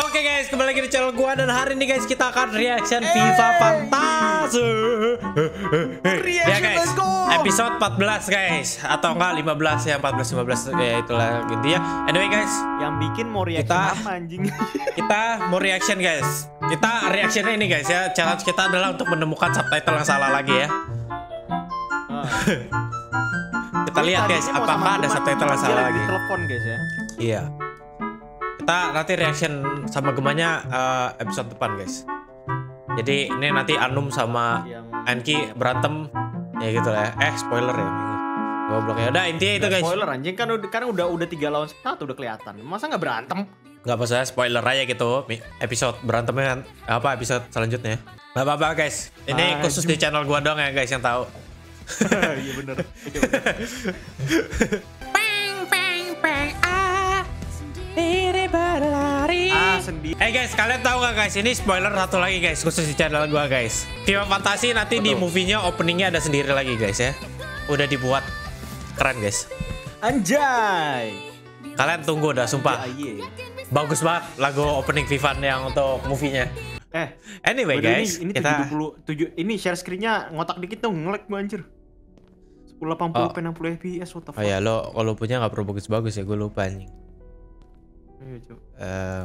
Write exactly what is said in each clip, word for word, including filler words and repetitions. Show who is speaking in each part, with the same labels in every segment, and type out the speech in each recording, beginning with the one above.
Speaker 1: Oke guys, kembali lagi di channel gua dan hari ini guys kita akan reaction FIFA Fantasy. Ya guys, episode empat belas guys, atau enggak lima belas ya, empat belas lima belas ya itulah intinya. Anyway guys,
Speaker 2: yang bikin mau reaction
Speaker 1: kita,
Speaker 2: apa anjing?
Speaker 1: Kita mau reaction guys. Kita reactionnya ini guys ya. Challenge kita adalah untuk menemukan subtitle yang salah lagi ya. Kita lihat guys, apakah ada subtitle yang salah lagi.
Speaker 2: Telepon guys ya.
Speaker 1: Iya. Kita nanti reaction sama gemanya uh, episode depan guys. Jadi ini nanti Anum sama Anki berantem ya gitu lah. Eh spoiler ya. Goblok ya. Udah intinya itu guys.
Speaker 2: Spoiler anjing kan udah kan udah udah tiga lawan satu udah kelihatan. Masa nggak berantem?
Speaker 1: Nggak apa-apa, spoiler aja gitu. Episode berantemnya kan apa episode selanjutnya. Nggak apa-apa guys. Ini ah, khusus di channel gua dong ya guys yang tahu.
Speaker 2: Iya bener.
Speaker 1: Ah, sendiri. Eh hey guys, kalian tahu gak guys? Ini spoiler satu lagi guys, khusus di channel gua guys. FIFA Fantasy nanti Betul. Di movie-nya openingnya ada sendiri lagi guys ya. Udah dibuat keren guys.
Speaker 2: Anjay.
Speaker 1: Kalian tunggu dah, sumpah. Ya, bagus banget lagu opening FIFA yang untuk movie-nya.
Speaker 2: Eh,
Speaker 1: anyway guys,
Speaker 2: ini, ini
Speaker 1: kita
Speaker 2: tujuh puluh tujuh ini share screen-nya ngotak dikit dong, nge-lag gua anjir. sepuluh delapan puluh p enam puluh F P S what the fuck.
Speaker 1: Oh ya, lo kalau punya nggak perlu bagus-bagus ya, gue lupa anjing.
Speaker 2: Ayo coba.
Speaker 1: Uh,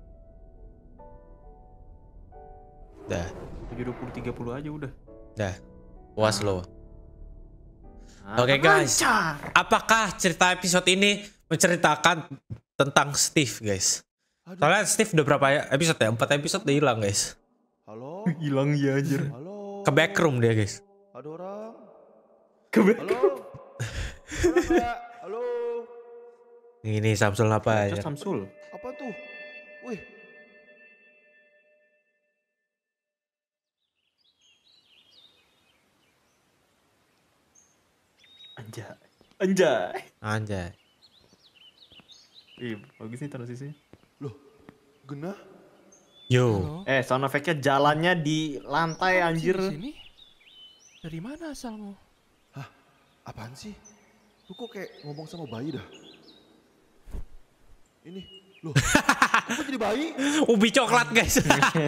Speaker 1: dah.
Speaker 2: tujuh dua puluh tiga puluh aja udah.
Speaker 1: Dah. Puas lo.
Speaker 2: Nah,
Speaker 1: Oke okay, guys. Lancar. Apakah cerita episode ini menceritakan tentang Steve guys? Aduh. Soalnya Steve udah berapa episode ya? empat episode udah hilang guys.
Speaker 3: Halo?
Speaker 2: Hilang ya anjir.
Speaker 3: Halo.
Speaker 1: Ke backroom dia guys.
Speaker 3: Ada orang?
Speaker 2: Ke backroom.
Speaker 3: Halo? Halo?
Speaker 1: Ini Samsul apa ya?
Speaker 2: Samsul.
Speaker 3: Apa tuh? Wih.
Speaker 2: Anjay. Anjay.
Speaker 1: Anjay.
Speaker 2: Ih, bagus nih transisi.
Speaker 3: Loh, Genah?
Speaker 1: Yo.
Speaker 4: Halo?
Speaker 2: Eh, sound effect-nya jalannya di lantai
Speaker 4: Apaan
Speaker 2: anjir.
Speaker 4: Sih di sini? Dari mana asalmu?
Speaker 3: Hah? Apaan sih? Lu kok kayak ngomong sama bayi dah? Ini, loh, kok jadi bayi?
Speaker 1: Ubi coklat guys.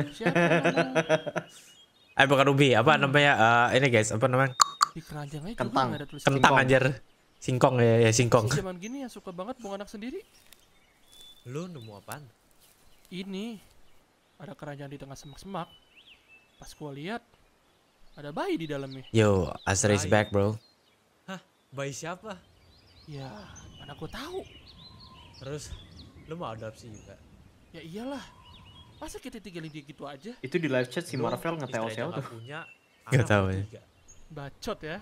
Speaker 1: Eh bukan ubi, apa namanya? Uh, ini guys, apa namanya?
Speaker 4: Di keranjang aja
Speaker 2: Kentang.
Speaker 4: ada tulisan
Speaker 1: Kentang anjir. Singkong ya, ya singkong.
Speaker 4: Si zaman gini yang suka banget buang anak sendiri.
Speaker 1: Lu nemu apaan?
Speaker 4: Ini ada keranjang di tengah semak-semak. Pas gua lihat ada bayi di dalamnya.
Speaker 1: Yo, Astra is back bro. Hah? Bayi siapa?
Speaker 4: Ya, mana gua tahu.
Speaker 1: Terus lu mau adopsi juga?
Speaker 4: Ya iyalah. Masa kita tinggalin dia gitu aja?
Speaker 2: Itu di live chat si Marvel nge-T O C tuh.
Speaker 1: Punya.
Speaker 4: Gak tahu ya. Bacot ya.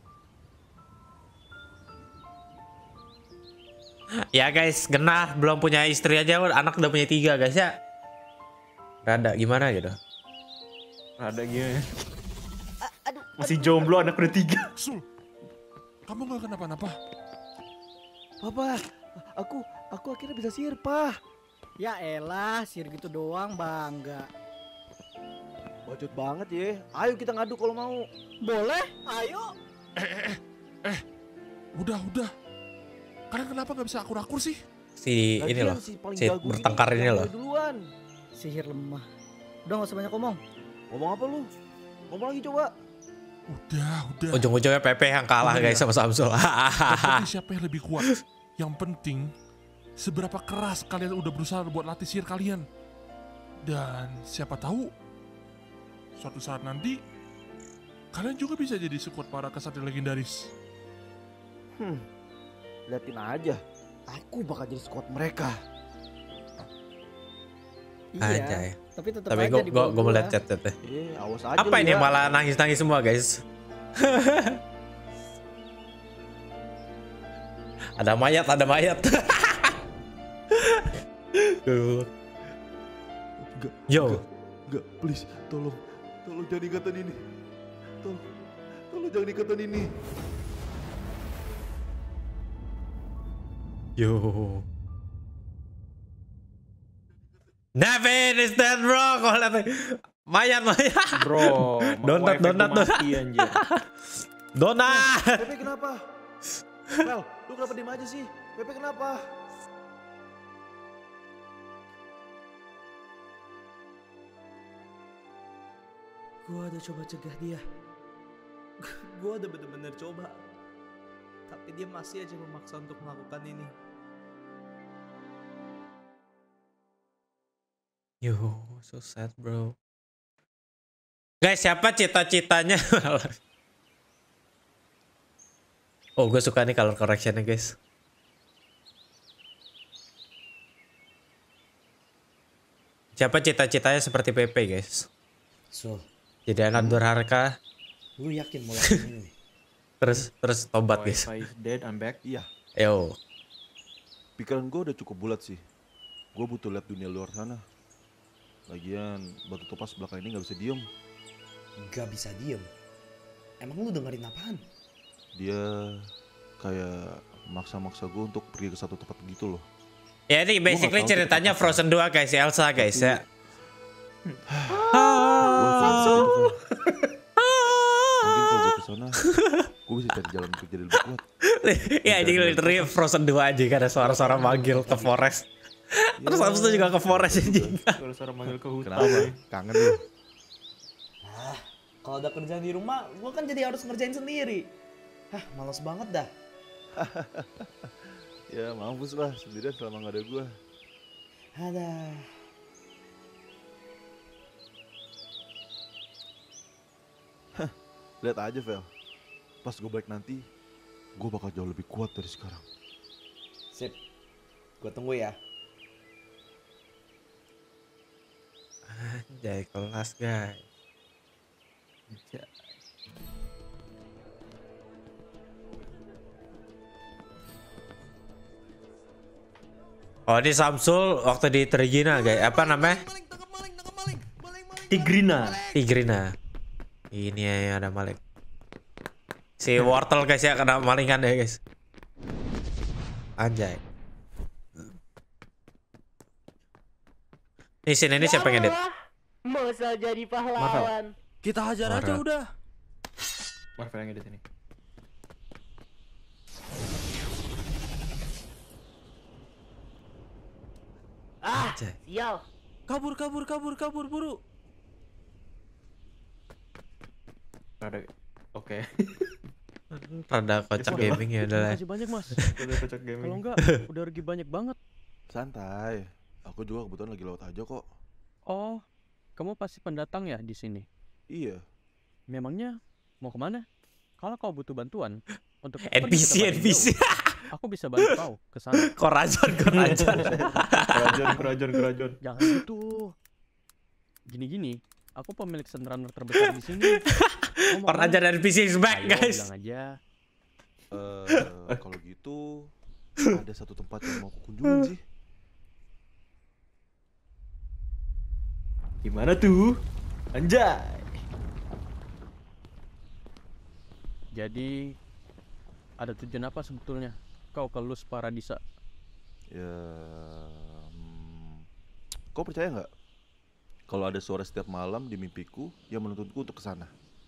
Speaker 1: Ya guys, Genah belum punya istri aja, anak udah punya tiga guys ya. Rada gimana gitu?
Speaker 2: Rada gimana? Masih jomblo, anak udah tiga.
Speaker 4: Sul, kamu gak kenapa-napa?
Speaker 3: Papa, aku, aku akhirnya bisa sihir, Pak.
Speaker 5: Ya elah, sihir gitu doang bangga.
Speaker 3: Bacot banget ya. Ayo kita ngadu kalau mau.
Speaker 5: Boleh, ayo.
Speaker 4: Eh, eh, eh, eh. Udah, udah. Kalian kenapa gak bisa akur-akur sih?
Speaker 1: Si
Speaker 3: Lagian
Speaker 1: ini loh,
Speaker 3: si,
Speaker 1: si bertengkar ini loh.
Speaker 3: Duluan.
Speaker 5: Sihir lemah. Udah gak usah banyak ngomong.
Speaker 3: Ngomong apa lu? Ngomong lagi coba.
Speaker 4: Udah, udah.
Speaker 1: Ujung-ujungnya Pepe yang kalah
Speaker 4: udah,
Speaker 1: guys
Speaker 4: ya.
Speaker 1: sama Samsul.
Speaker 4: Tapi siapa yang lebih kuat? Yang penting, seberapa keras kalian udah berusaha buat latih sihir kalian. Dan siapa tahu, suatu saat nanti, kalian juga bisa jadi sekuat para kesatria legendaris.
Speaker 3: Hmm, liatin aja. Aku bakal jadi squad mereka.
Speaker 5: Iya,
Speaker 1: Anjay.
Speaker 5: tapi tetap
Speaker 1: Tapi
Speaker 5: aja
Speaker 1: gue
Speaker 5: di
Speaker 1: gue
Speaker 5: bawah
Speaker 1: gue
Speaker 5: gua.
Speaker 1: liat chat-chatnya.
Speaker 3: Eh, awas aja.
Speaker 1: Apa ini
Speaker 3: ya.
Speaker 1: malah nangis-nangis semua guys? Ada mayat, ada mayat.
Speaker 3: Enggak,
Speaker 1: Yo.
Speaker 3: Enggak, enggak, please, tolong. Tolong jangan ikatan ini. Tolong, tolong jangan ikatan ini.
Speaker 1: Yo. Nevin is dead bro. Kau lihat mayat mayat.
Speaker 2: Bro,
Speaker 1: donat donat donat. Donat.
Speaker 3: Pepe kenapa? Mel, lu kenapa diem aja sih? Pepe kenapa?
Speaker 6: Gue udah coba cegah dia. Gue udah bener-bener coba. Tapi dia masih aja memaksa untuk melakukan ini.
Speaker 1: Yo, so sad bro. Guys, siapa cita-citanya? Oh, gue suka nih color correctionnya guys. Siapa cita-citanya seperti Pepe guys?
Speaker 7: So,
Speaker 1: Jadi anak durhaka,
Speaker 7: lu yakin mau lakuin ini?
Speaker 1: terus terus tobat guys.
Speaker 2: Wi-Fi is dead, I'm back.
Speaker 3: Iya,
Speaker 1: Yo,
Speaker 3: pikiran gue udah cukup bulat sih. Gue butuh lihat dunia luar sana. Lagian batu topas belakang ini nggak bisa diem.
Speaker 7: Gak bisa diem. Emang lu dengerin apaan?
Speaker 3: Dia kayak maksa-maksa gue untuk pergi ke satu tempat gitu loh.
Speaker 1: ya ini basically
Speaker 3: nggak tahu
Speaker 1: ceritanya
Speaker 3: itu
Speaker 1: Frozen dua guys, Elsa guys ya.
Speaker 3: Mungkin kalau gue kesana, gue bisa cari jalan untuk jadi lebih kuat.
Speaker 1: Ya jadi literally Frozen dua aja kan ada suara-suara manggil ke forest. Terus habis itu juga ke forest anjing.
Speaker 2: Suara-suara manggil ke hutan.
Speaker 3: Kenapa? Kangen lu?
Speaker 6: Ah, kalau ada kerjaan di rumah, gue kan jadi harus ngerjain sendiri. Hah, males banget dah.
Speaker 3: Ya mampus lah, sendirian selama gak ada gue.
Speaker 6: Ada.
Speaker 3: Lihat aja Vel, pas gue balik nanti, gue bakal jauh lebih kuat dari sekarang.
Speaker 6: Sip, gue tunggu ya.
Speaker 1: Anjay kelas guys. Oh ini Samsul waktu di Trigina guys, apa namanya?
Speaker 2: Tigrina.
Speaker 1: Tigrina. Ini ya ada maling. Si Wortel guys ya kena malingan ya guys. Anjay. Ini sini ini siapa yang edit?
Speaker 8: Masa jadi pahlawan.
Speaker 6: Kita hajar aja
Speaker 1: Parah.
Speaker 6: udah.
Speaker 2: Marvel yang edit ini.
Speaker 8: Ah,
Speaker 1: Anjay.
Speaker 8: sial.
Speaker 6: Kabur, kabur, kabur, kabur, buru.
Speaker 2: Ada. Oke.
Speaker 1: Rada kocak gaming ya udah lah.
Speaker 5: Makasih banyak mas.
Speaker 2: Udah kocak gaming.
Speaker 5: Kalau enggak udah rugi banyak banget.
Speaker 3: Santai, aku juga kebetulan lagi lewat aja kok.
Speaker 5: Oh, kamu pasti pendatang ya di sini.
Speaker 3: Iya,
Speaker 5: Memangnya mau kemana? Kalau kau butuh bantuan untuk
Speaker 1: N P C
Speaker 5: pergi ke tempat
Speaker 1: N P C.
Speaker 5: yang jauh, aku bisa bantu kau ke sana.
Speaker 1: Korajon korajon.
Speaker 2: Kerajaan, kerajaan, kerajaan.
Speaker 5: Jangan gitu. Gini-gini, aku pemilik Sunrunner terbesar di sini. Kau mau
Speaker 1: Korajon
Speaker 5: kemana?
Speaker 1: N P C is back
Speaker 5: Ayo,
Speaker 1: guys.
Speaker 5: bilang aja.
Speaker 3: eh kalau gitu ada satu tempat yang mau aku kunjungin sih.
Speaker 2: Gimana tuh? Anjay.
Speaker 5: Jadi ada tujuan apa sebetulnya kau ke Luz Paradisa?
Speaker 3: Ya, hmm, kau percaya nggak kalau ada suara setiap malam di mimpiku yang menuntunku untuk ke sana?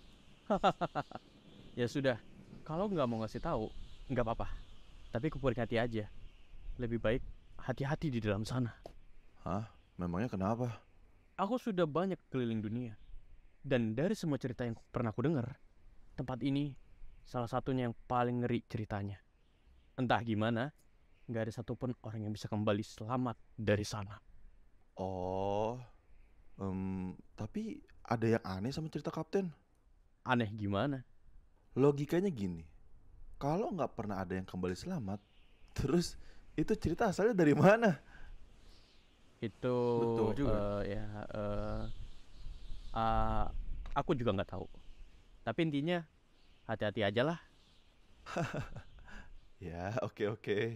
Speaker 5: Ya sudah, kalau nggak mau ngasih tahu, nggak apa-apa. Tapi kuperingati aja. Lebih baik hati-hati di dalam sana.
Speaker 3: Hah? Memangnya kenapa?
Speaker 5: Aku sudah banyak keliling dunia. Dan dari semua cerita yang pernah aku dengar, tempat ini salah satunya yang paling ngeri ceritanya. Entah gimana, nggak ada satupun orang yang bisa kembali selamat dari sana.
Speaker 3: Oh, em, tapi ada yang aneh sama cerita kapten.
Speaker 5: Aneh gimana?
Speaker 3: Logikanya gini, kalau nggak pernah ada yang kembali selamat, terus itu cerita asalnya dari mana?
Speaker 5: Itu
Speaker 2: Betul juga.
Speaker 5: eh, ya eh, ah, aku juga nggak tahu. Tapi intinya hati-hati aja lah.
Speaker 3: Ya, oke oke.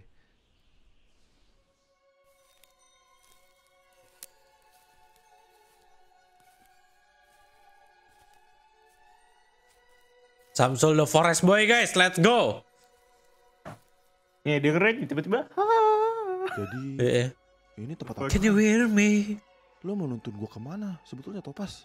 Speaker 1: Samsul the Forest Boy guys, let's go.
Speaker 2: Nih dia keren tiba-tiba.
Speaker 3: Jadi
Speaker 1: Eh,
Speaker 3: ini tempat apa?
Speaker 1: Can you hear me?
Speaker 3: Lo mau nuntun gua kemana? Sebetulnya Topas.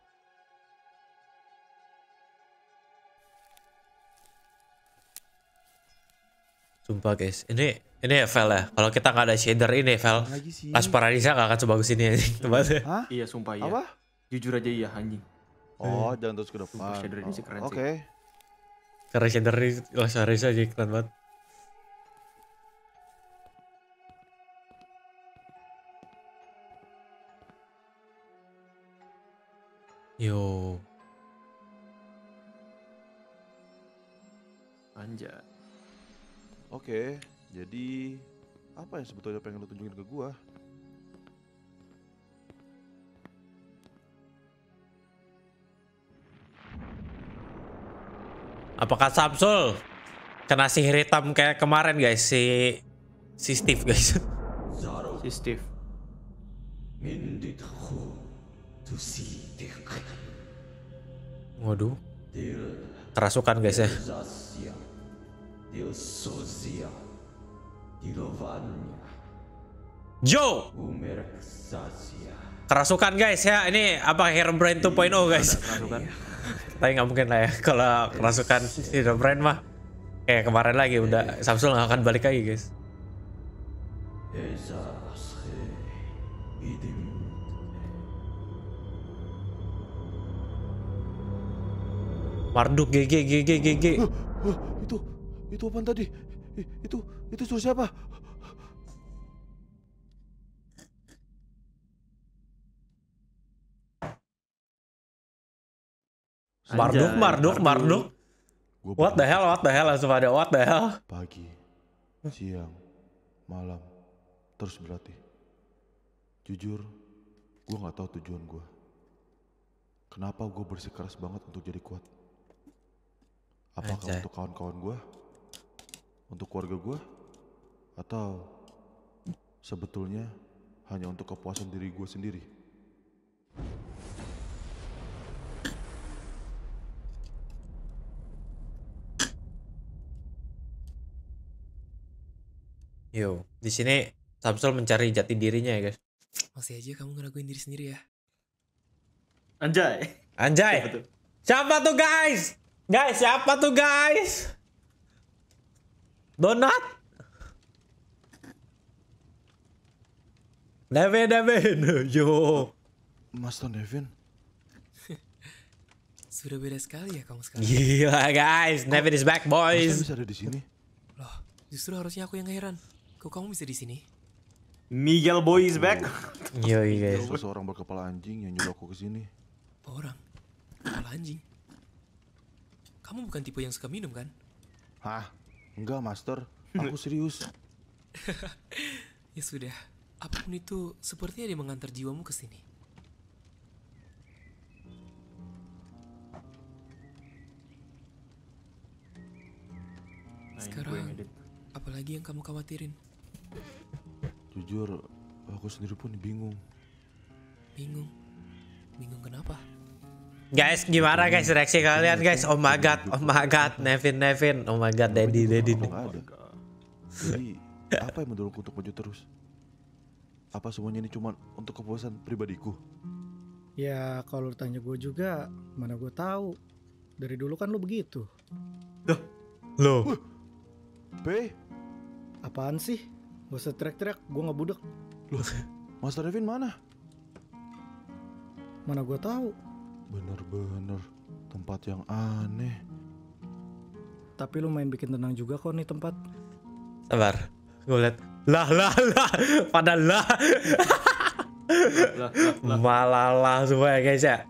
Speaker 1: Sumpah guys, ini ini ya Vel ya. Kalau kita nggak ada shader ini Vel,
Speaker 3: Apaan lagi sih?
Speaker 1: Las Paradisa nggak akan sebagus ini anjing tempatnya.
Speaker 3: Hah?
Speaker 2: Iya sumpah iya.
Speaker 3: Apa?
Speaker 2: Jujur aja iya anjing.
Speaker 3: Oh, jangan terus ke depan.
Speaker 2: Sumpah, shader ini sih keren
Speaker 3: Oh,
Speaker 2: sih.
Speaker 3: Oke.
Speaker 1: Karena shader Lazarus aja keren banget. Yo.
Speaker 2: Anjay.
Speaker 3: Oke, jadi apa yang sebetulnya pengen lu tunjukin ke gua?
Speaker 1: Apakah Samsul kena sihir hitam kayak kemarin guys si si Steve guys?
Speaker 2: Si Steve.
Speaker 1: Waduh. Kerasukan guys ya. Joe. Kerasukan guys ya. Ini apa Herobrine two point oh guys?
Speaker 2: Kerasukan.
Speaker 1: Tapi nggak mungkin lah ya kalau kerasukan Herobrine mah kayak kemarin lagi udah Samsul nggak akan balik lagi guys. Marduk G G G G G G.
Speaker 3: Huh, huh, itu itu apaan tadi? I- Itu itu suara siapa?
Speaker 1: Marduk
Speaker 2: Anjay,
Speaker 1: Marduk Marduk.
Speaker 3: Gua
Speaker 1: What the
Speaker 3: berdoa
Speaker 1: hell what the hell langsung pada what the hell.
Speaker 3: Pagi, siang, malam, terus berlatih. Jujur, gua nggak tahu tujuan gua. Kenapa gua bersikeras banget untuk jadi kuat? Apakah
Speaker 1: Anjay.
Speaker 3: untuk kawan-kawan gua? Untuk keluarga gua? Atau sebetulnya hanya untuk kepuasan diri gua sendiri?
Speaker 1: Yo, di sini Samsul mencari jati dirinya ya guys.
Speaker 9: Masih aja kamu ngeraguin diri sendiri ya.
Speaker 2: Anjay.
Speaker 1: Anjay.
Speaker 2: Siapa tuh?
Speaker 1: Siapa tuh guys? Guys, siapa tuh guys? Donat? Devin, Devin. Yo.
Speaker 3: Master Devin?
Speaker 9: Sudah beda sekali ya kamu sekarang.
Speaker 1: Gila guys, Devin is back
Speaker 3: Masa
Speaker 1: boys.
Speaker 3: bisa ada di sini?
Speaker 9: Loh, justru harusnya aku yang heran. Kok kamu bisa di sini?
Speaker 2: Miguel Boy is back.
Speaker 1: Yo guys.
Speaker 3: Seseorang berkepala anjing yang nyuruh aku ke sini.
Speaker 9: Orang. Kepala anjing. Kamu bukan tipe yang suka minum kan?
Speaker 3: Hah? Enggak, Master. Aku serius.
Speaker 9: Ya sudah. Apapun itu, sepertinya dia mengantar jiwamu ke sini.
Speaker 2: Nah, ini
Speaker 9: Sekarang,
Speaker 2: gue yang edit.
Speaker 9: apalagi yang kamu khawatirin?
Speaker 3: Jujur, aku sendiri pun bingung.
Speaker 9: Bingung. Bingung kenapa?
Speaker 1: Guys, gimana guys reaksi kalian guys? Oh my god, oh my god, Nevin, Nevin, oh my god, Daddy, Daddy.
Speaker 3: Nggak ada. Jadi, apa yang mendorongku untuk maju terus? Apa semuanya ini cuma untuk kepuasan pribadiku?
Speaker 10: Ya kalau lu tanya gue juga, mana gue tahu. Dari dulu kan lu begitu.
Speaker 1: Loh,
Speaker 3: P,
Speaker 10: Apaan sih? Gak usah teriak-teriak, gue gak budek.
Speaker 3: Master Devin mana?
Speaker 10: Mana gue tahu.
Speaker 3: Bener-bener tempat yang aneh.
Speaker 10: Tapi lu main bikin tenang juga kok nih tempat.
Speaker 1: sabar, gue liat. Lah lah lah, pada lah.
Speaker 2: Lah, lah, lah.
Speaker 1: Malah lah semua ya guys ya.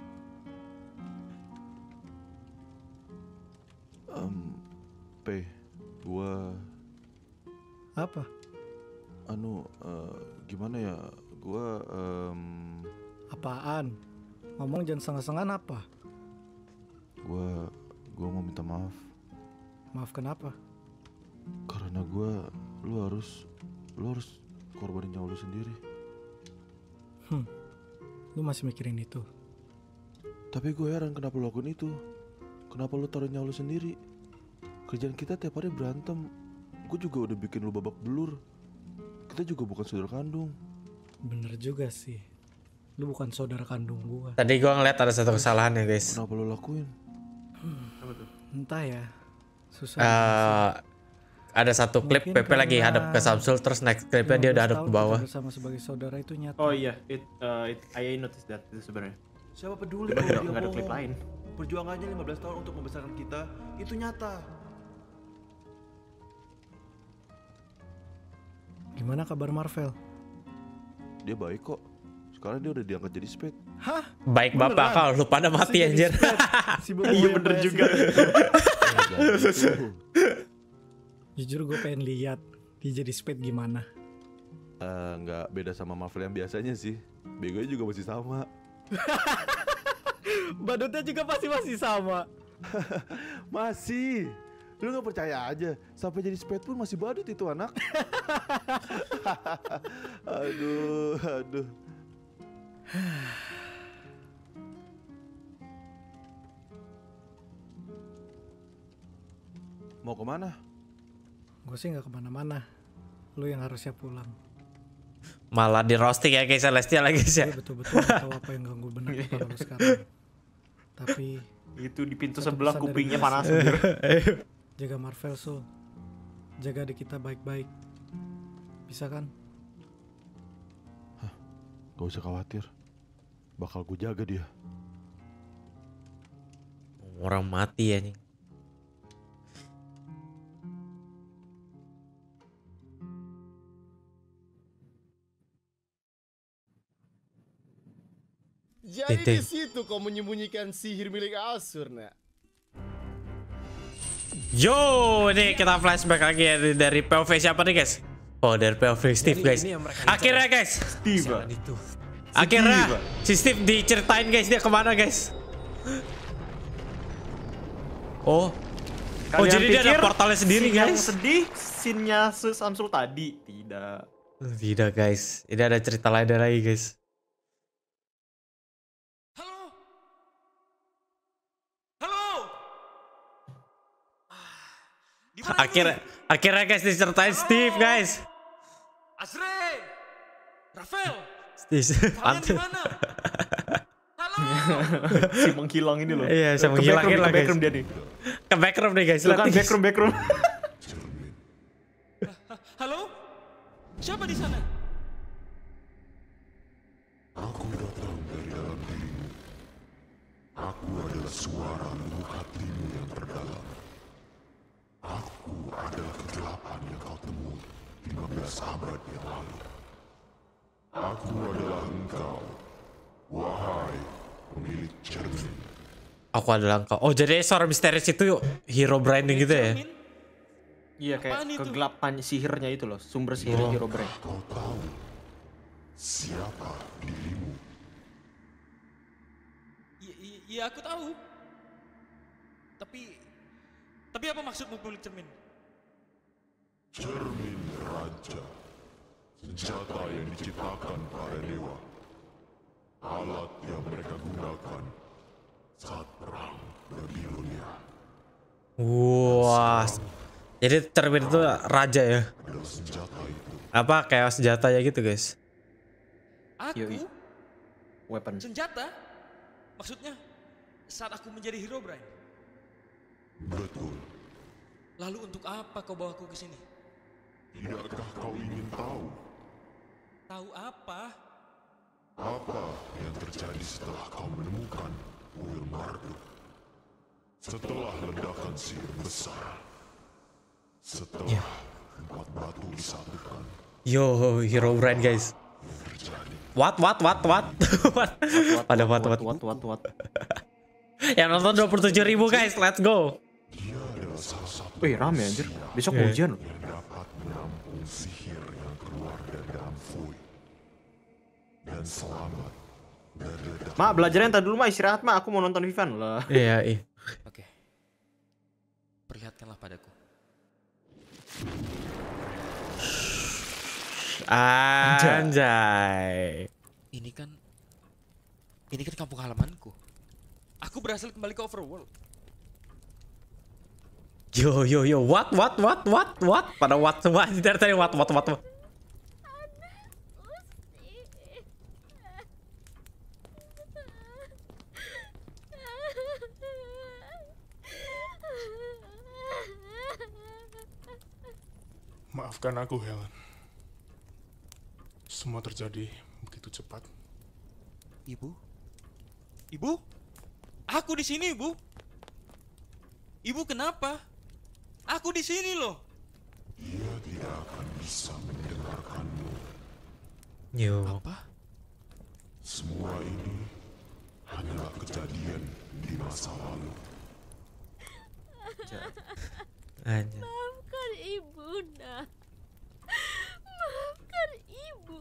Speaker 3: Um, P, gua
Speaker 10: Apa?
Speaker 3: anu eh, gimana ya? Gua em,
Speaker 10: Apaan? Ngomong jangan setengah-setengah apa?
Speaker 3: gua gua mau minta maaf
Speaker 10: Maaf kenapa?
Speaker 3: karena gua lu harus lu harus korbanin nyawa lu sendiri.
Speaker 10: Hmm, lu masih mikirin itu?
Speaker 3: Tapi gue heran kenapa lu lakuin itu. Kenapa lu taruh nyawa lu sendiri? Kerjaan kita tiap hari berantem. Gue juga udah bikin lu babak belur. Kita juga bukan saudara kandung.
Speaker 10: Bener juga sih. Lu bukan saudara kandung gua.
Speaker 1: Tadi gue ngeliat ada satu kesalahan ya guys.
Speaker 3: Kenapa lu lakuin?
Speaker 2: Apa tuh?
Speaker 10: Entah ya. Susah.
Speaker 1: Eh, ada satu klip
Speaker 10: Mungkin
Speaker 1: Pepe lagi
Speaker 10: karena
Speaker 1: hadap ke Samsul, terus next klipnya dia udah hadap ke bawah.
Speaker 10: Bersama sebagai saudara itu nyata.
Speaker 2: Oh iya, it, uh, it, I noticed that itu sebenarnya.
Speaker 3: Siapa peduli
Speaker 2: Udah
Speaker 3: kalau
Speaker 2: nggak
Speaker 3: dia
Speaker 2: nggak ada klip
Speaker 3: bohong.
Speaker 2: lain.
Speaker 3: Perjuangannya lima belas tahun untuk membesarkan kita, itu nyata.
Speaker 10: Gimana kabar Marvel?
Speaker 3: Dia baik kok. Sekarang dia udah diangkat jadi spade.
Speaker 10: Hah?
Speaker 1: Baik
Speaker 10: Beneran?
Speaker 1: bapak kalau lu pada mati anjir.
Speaker 10: Si Bobo
Speaker 2: Iya
Speaker 10: yang
Speaker 2: bener
Speaker 10: kayak
Speaker 2: juga.
Speaker 10: si- Jujur gue pengen lihat dia jadi spade gimana.
Speaker 3: Eh, nggak beda sama Marvel yang biasanya sih. Begonya juga masih sama.
Speaker 10: Badutnya juga pasti masih sama.
Speaker 3: Masih. Lu nggak percaya aja. Sampai jadi spade pun masih badut itu anak. Aduh, aduh. Mau kemana?
Speaker 10: Gue sih nggak kemana-mana. Lu yang harusnya pulang.
Speaker 1: Malah di roasting ya guys, Celestial lagi guys ya.
Speaker 10: Gue betul-betul gak tahu apa yang ganggu bener kepala lu sekarang. Tapi
Speaker 2: Itu di pintu
Speaker 10: satu
Speaker 2: sebelah
Speaker 10: pesan dari
Speaker 2: kupingnya
Speaker 10: gue
Speaker 2: panas.
Speaker 10: sih.
Speaker 2: anjir.
Speaker 10: Jaga Marvel so. Jaga adik kita baik-baik. Bisa kan?
Speaker 3: Gak usah khawatir. Bakal gue jaga dia.
Speaker 1: Orang mati ya nih.
Speaker 11: Jadi
Speaker 1: Titik.
Speaker 11: di situ kau menyembunyikan sihir milik Asur, nak.
Speaker 1: Yo, ini kita flashback lagi ya dari- dari P O V siapa nih guys? Oh, dari P O V Steve guys. Akhirnya guys.
Speaker 2: Steve.
Speaker 1: Akhirnya si Steve diceritain guys dia kemana guys. Oh. Oh,
Speaker 2: Kalian
Speaker 1: jadi dia ada
Speaker 2: pikir
Speaker 1: portalnya sendiri
Speaker 2: scene yang
Speaker 1: guys.
Speaker 2: sedih scene-nya si Samsul tadi. Tidak.
Speaker 1: Tidak guys. Ini ada cerita lain lagi guys.
Speaker 9: Halo? Halo? Di mana
Speaker 1: Akhirnya akhirnya guys diceritain Steve guys.
Speaker 9: Azrael? Rafael?
Speaker 1: Steve.
Speaker 9: Kalian di mana?
Speaker 2: Si menghilang ini loh.
Speaker 1: Iya, saya
Speaker 2: Ke
Speaker 1: menghilangin
Speaker 2: backroom,
Speaker 1: lah
Speaker 2: ke
Speaker 1: guys.
Speaker 2: backroom dia nih.
Speaker 1: Ke backroom nih guys.
Speaker 2: Tuh
Speaker 1: Lihat
Speaker 2: kan
Speaker 1: nih, guys.
Speaker 2: backroom backroom.
Speaker 9: Halo? Siapa di sana?
Speaker 12: Aku datang dari dalam dirimu. Aku adalah suara lubuk hatimu yang terdalam. Aku adalah kegelapan yang kau temui lima belas abad yang lalu. Aku adalah engkau, wahai pemilik cermin.
Speaker 1: Aku adalah engkau. Oh, jadi suara misterius itu hero branding gitu ya?
Speaker 2: Iya kayak kegelapan sihirnya itu loh, sumber sihir
Speaker 1: Oh.
Speaker 2: Hero Brain.
Speaker 12: Kau tahu siapa dirimu?
Speaker 9: Iya, iya, iya, aku tahu. Tapi, tapi apa maksudmu pemilik cermin?
Speaker 12: Cermin Raja, senjata yang diciptakan para dewa, alat yang mereka gunakan saat perang berdunia.
Speaker 1: Wah. Jadi cermin itu raja ya?
Speaker 12: Adalah senjata itu.
Speaker 1: Apa kayak senjata ya gitu guys?
Speaker 9: Aku?
Speaker 2: Weapon.
Speaker 9: Senjata? Maksudnya saat aku menjadi hero Brain?
Speaker 12: Betul.
Speaker 9: Lalu untuk apa kau bawa aku ke sini?
Speaker 12: Tidakkah kau ingin tahu
Speaker 9: Tahu apa?
Speaker 12: apa yang terjadi setelah kau menemukan kuil Marduk? Setelah ledakan sihir besar. Setelah empat batu disatukan.
Speaker 1: Yo, hero brand guys. What what what what? What? Pada what what
Speaker 2: what what what.
Speaker 1: Yang nonton dua puluh tujuh ribu guys, let's go.
Speaker 2: Wih rame anjir, besok
Speaker 1: Iya.
Speaker 2: hujan loh.
Speaker 12: Yang dapat menampung sihir yang keluar dari dalam Fui. Dan selamat dari ledakan.
Speaker 2: Mak belajarnya ntar dulu mak istirahat mak, aku mau nonton Vivan lah.
Speaker 1: Iya, iya.
Speaker 9: Oke. Perlihatkanlah padaku.
Speaker 1: Anjay.
Speaker 9: Ini kan ini kan kampung halamanku. Aku berhasil kembali ke Overworld.
Speaker 1: Yo yo yo, what what what what what? Pada what semua dari tadi what what what what.
Speaker 4: Maafkan aku, Helen. Semua terjadi begitu cepat.
Speaker 9: Ibu,
Speaker 13: Ibu? Aku di sini, Ibu. Ibu kenapa? Aku di sini loh.
Speaker 12: Dia tidak akan bisa mendengarkanmu.
Speaker 1: Yo.
Speaker 13: Apa?
Speaker 12: Semua ini hanyalah kejadian di masa lalu.
Speaker 1: Anjir.
Speaker 14: Maafkan ibu, nak. Maafkan ibu.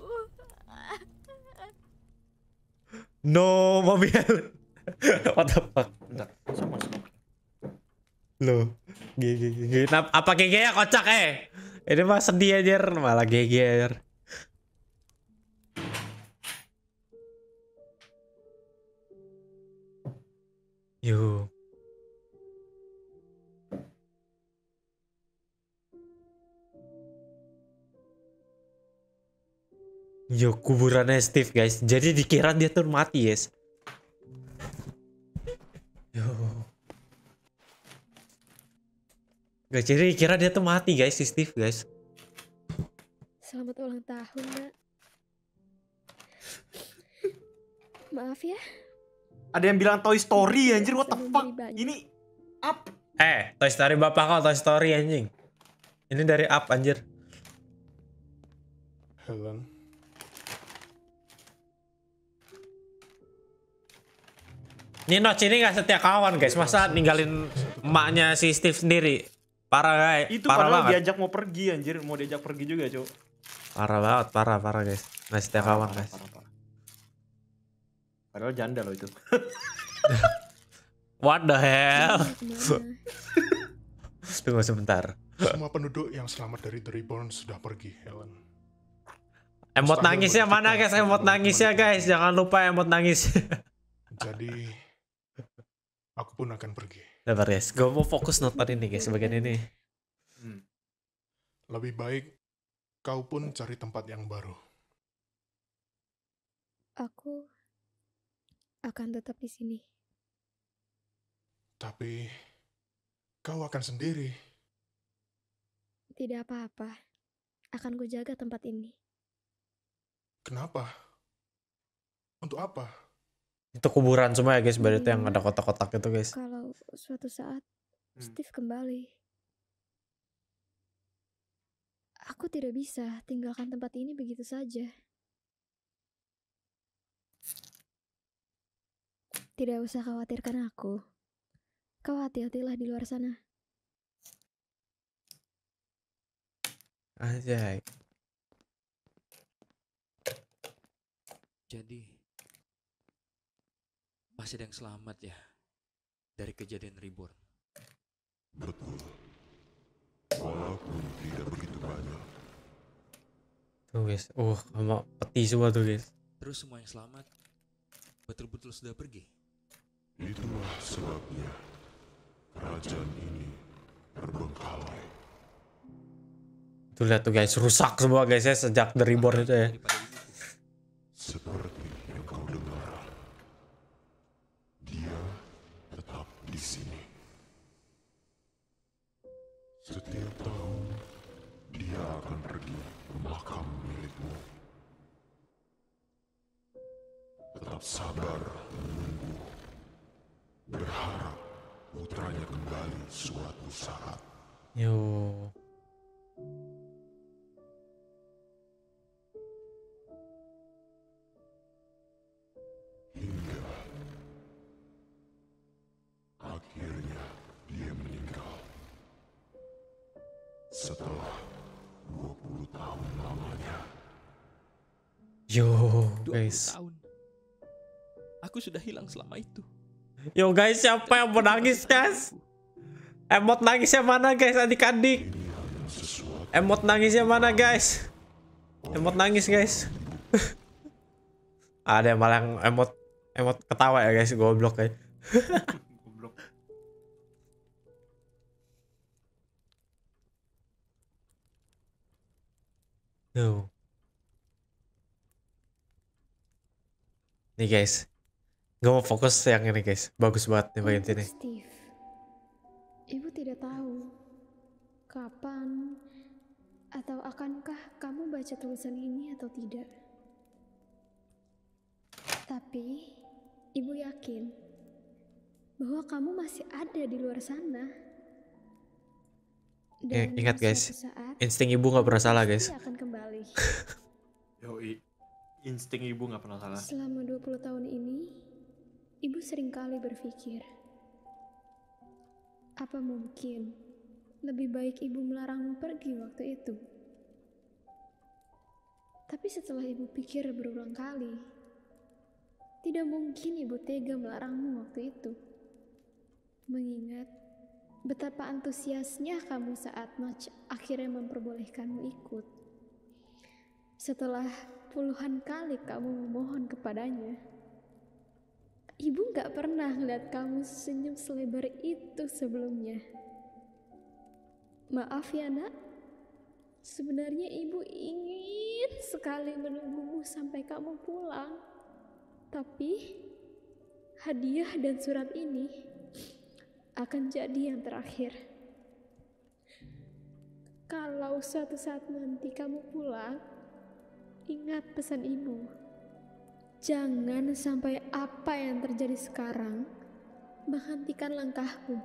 Speaker 1: No, mobil. What the fuck?
Speaker 2: Bentar, sama sama.
Speaker 1: Loh, G G G. Nap- Apa G G ya kocak eh? Ini mah sedih aja, malah G G aja. Yo. Yo, kuburannya Steve guys. Jadi dikira dia tuh mati guys. Yo. Gak, jadi dikira dia tuh mati guys si Steve guys.
Speaker 14: Selamat ulang tahun, nak. Maaf ya.
Speaker 2: Ada yang bilang Toy Story anjir, what the fuck? Ini up.
Speaker 1: Eh, Toy Story bapak kau Toy Story anjing. Ini dari up anjir.
Speaker 3: Helen.
Speaker 1: Ini Notch ini gak setia kawan guys. Masa ninggalin emaknya si Steve sendiri. Parah guys.
Speaker 2: Itu
Speaker 1: Parah
Speaker 2: padahal
Speaker 1: banget.
Speaker 2: diajak mau pergi anjir, mau diajak pergi juga, Cuk.
Speaker 1: Parah banget, parah parah guys. Gak setia kawan guys.
Speaker 2: Parah, parah. Padahal janda loh itu.
Speaker 1: What the hell? Tunggu sebentar.
Speaker 4: Semua penduduk yang selamat dari The Reborn sudah pergi, Helen.
Speaker 1: Emot nangisnya mana guys? Emot nangisnya guys. Jangan lupa emot nangis.
Speaker 4: Jadi, aku pun akan pergi.
Speaker 1: Sabar guys, gue mau fokus nonton ini guys, bagian ini.
Speaker 2: Hmm.
Speaker 4: Lebih baik kau pun cari tempat yang baru.
Speaker 14: Aku akan tetap di sini.
Speaker 4: Tapi, kau akan sendiri.
Speaker 14: Tidak apa-apa. Akan ku jaga tempat ini.
Speaker 4: Kenapa? Untuk apa?
Speaker 1: Itu kuburan semua ya guys, baru itu yang ada kotak-kotak itu guys.
Speaker 14: Kalau suatu saat Steve kembali, aku tidak bisa tinggalkan tempat ini begitu saja. Tidak usah khawatirkan aku. Kau hati-hatilah di luar sana.
Speaker 1: Anjay.
Speaker 13: Jadi masih ada yang selamat ya dari kejadian Reborn.
Speaker 12: Betul. Walaupun tidak begitu banyak.
Speaker 1: Tuh guys, uh sama peti semua tuh guys.
Speaker 13: Terus semua yang selamat betul-betul sudah pergi.
Speaker 12: Itulah sebabnya kerajaan ini terbengkalai.
Speaker 1: Tuh lihat tuh guys, rusak semua guys ya sejak The Reborn itu ya.
Speaker 12: Seperti yang kau dengar, dia tetap di sini. Setiap tahun, dia akan pergi ke makam milikmu. Tetap sabar menunggu, berharap putranya kembali suatu saat.
Speaker 1: Yo.
Speaker 12: Hingga akhirnya dia meninggal. Setelah dua puluh tahun lamanya.
Speaker 1: Yo
Speaker 13: dua puluh
Speaker 1: guys.
Speaker 13: tahun. Aku sudah hilang selama itu.
Speaker 1: Yo guys, siapa yang mau nangis guys? Emot nangisnya mana guys adik-adik? Emot nangisnya mana guys? Emot nangis guys. Ada yang malah yang emot emot ketawa ya guys, goblok ya.
Speaker 2: Goblok.
Speaker 1: Yo. Nih guys, gue mau fokus yang ini guys, bagus banget nih bagian sini.
Speaker 14: Steve, ibu tidak tahu kapan atau akankah kamu baca tulisan ini atau tidak. Tapi Ibu yakin bahwa kamu masih ada di luar sana.
Speaker 1: Eh,
Speaker 14: Dan
Speaker 1: ingat guys,
Speaker 14: suatu saat,
Speaker 1: insting ibu nggak pernah salah guys.
Speaker 14: pasti akan kembali.
Speaker 2: Yoi, insting ibu nggak pernah salah.
Speaker 14: Selama dua puluh tahun ini, ibu seringkali berpikir, apa mungkin lebih baik ibu melarangmu pergi waktu itu? Tapi setelah ibu pikir berulang kali, tidak mungkin ibu tega melarangmu waktu itu. Mengingat betapa antusiasnya kamu saat Notch akhirnya memperbolehkanmu ikut. Setelah puluhan kali kamu memohon kepadanya, ibu gak pernah ngeliat kamu senyum selebar itu sebelumnya. Maaf ya nak, sebenarnya ibu ingin sekali menunggumu sampai kamu pulang. Tapi hadiah dan surat ini akan jadi yang terakhir. Kalau suatu saat nanti kamu pulang, ingat pesan ibu. Jangan sampai apa yang terjadi sekarang menghentikan langkahmu.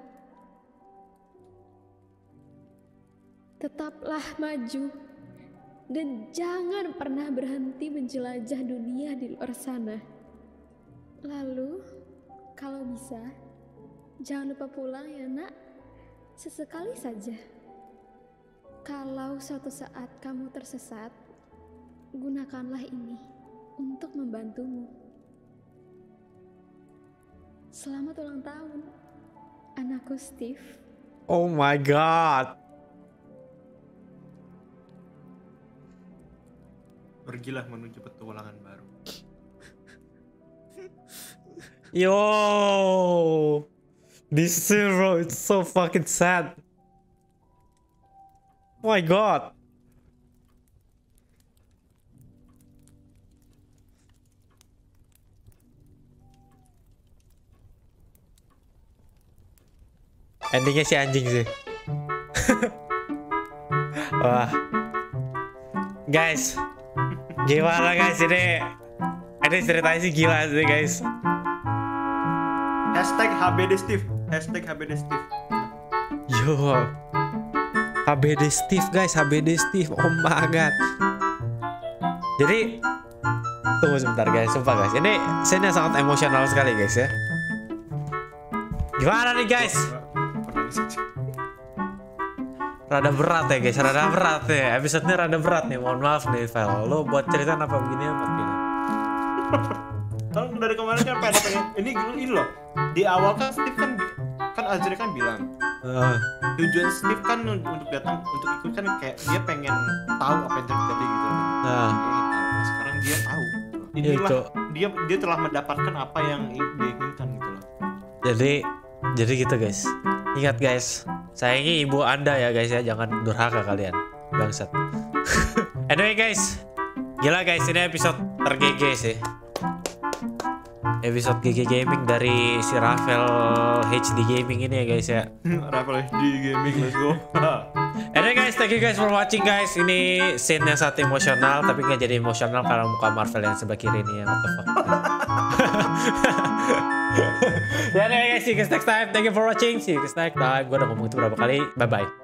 Speaker 14: Tetaplah maju dan jangan pernah berhenti menjelajah dunia di luar sana. Lalu, kalau bisa, jangan lupa pulang ya nak, sesekali saja. Kalau suatu saat kamu tersesat, gunakanlah ini untuk membantumu. Selamat ulang tahun, anakku Steve.
Speaker 1: Oh my god.
Speaker 2: Pergilah menuju petualangan baru.
Speaker 1: Yo, this scene, bro, it's so fucking sad. Oh my god. Endingnya si anjing sih. Wah, guys, gimana guys ini? Ini ceritanya sih gila sih guys.
Speaker 2: Hashtag H B D Steve. Hashtag H B D Steve.
Speaker 1: Yo, H B D Steve guys, H B D Steve. Oh my god. Jadi tunggu sebentar guys, sumpah guys. Ini scene sangat emosional sekali guys ya. Gimana nih guys? Rada berat ya guys, rada berat ya. Episode-nya rada berat nih, mohon maaf nih Vel. Lo buat cerita apa begini apa gini?
Speaker 2: Kan dari kemarin kan pada pengen ini ini loh. Di awal kan Steve kan kan Azri kan bilang uh. tujuan Steve kan untuk datang untuk ikut kan kayak dia pengen tahu apa yang terjadi gitu.
Speaker 1: Nah,
Speaker 2: nah sekarang dia tahu. Inilah
Speaker 1: itu.
Speaker 2: dia dia telah mendapatkan apa yang dia inginkan gitu loh.
Speaker 1: Jadi jadi gitu guys. Ingat guys, sayangi ibu anda ya guys ya, jangan durhaka kalian, bangsat. Anyway guys, gila guys, ini episode ter-G G sih. Episode G G Gaming dari si Rafael H D Gaming ini ya guys ya.
Speaker 2: Rafael H D Gaming, let's go.
Speaker 1: Anyway guys, thank you guys for watching guys. Ini scene yang sangat emosional, tapi nggak jadi emosional karena muka Marvel yang sebelah kiri ini ya. What the fuck. Ya anyway guys, see you guys next time. Thank you for watching. See you guys next time. Gue udah ngomong itu berapa kali. Bye bye.